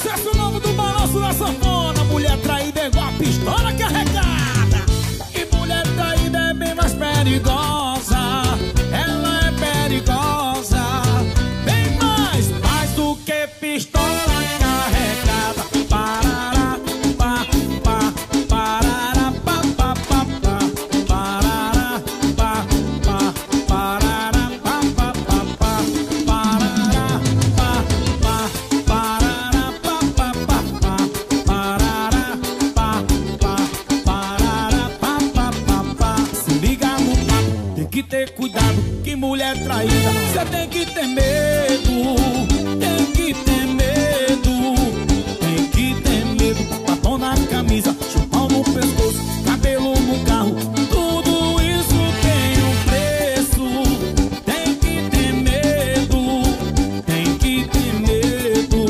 sucesso novo do balanço da sanfona. Mulher traída é igual a pistola carregada. E mulher traída é bem mais perigosa. Ela é perigosa, bem mais do que pistola carregada. Parará, pá, pá, parará, pá, pá, pá, pá, parará, pá, pá, parará, pá, pá, pá, pá, parará, pá, pá, parará, pá, pá, pá, pá, parará, pá, pá, parará, pá, pá, pá, pá. Se liga no papo, tem que ter cuidado, que mulher traída, cê tem que ter medo, tem que ter medo, tem que ter medo. Batom na camisa, chupão no pescoço, cabelo no carro, tudo isso tem um preço. Tem que ter medo, tem que ter medo.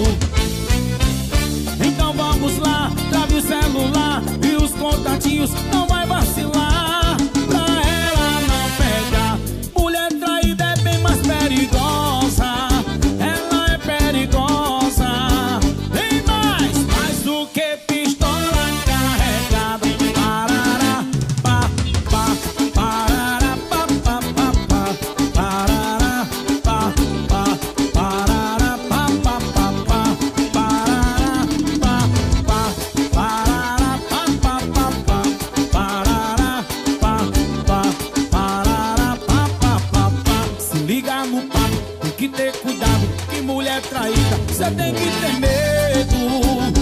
Então vamos lá, trave o celular e os contatinhos, não vai vacilar pra ela não pegar. Mulher traída é bem mais perigosa, ela é perigosa, bem mais do que pistola carregada. Parará, pá, pá, parará, pá, pá, pá, pá, parará, pá, pá, parará, pá, pá, pá, pá, parará, pá, pá, parará, pá, pá, pá, pá, parará, pá, pá, parará, pá, pá, pá, pá. Se liga no papo, tem que ter cuidado, que mulher traída, cê tem que ter medo,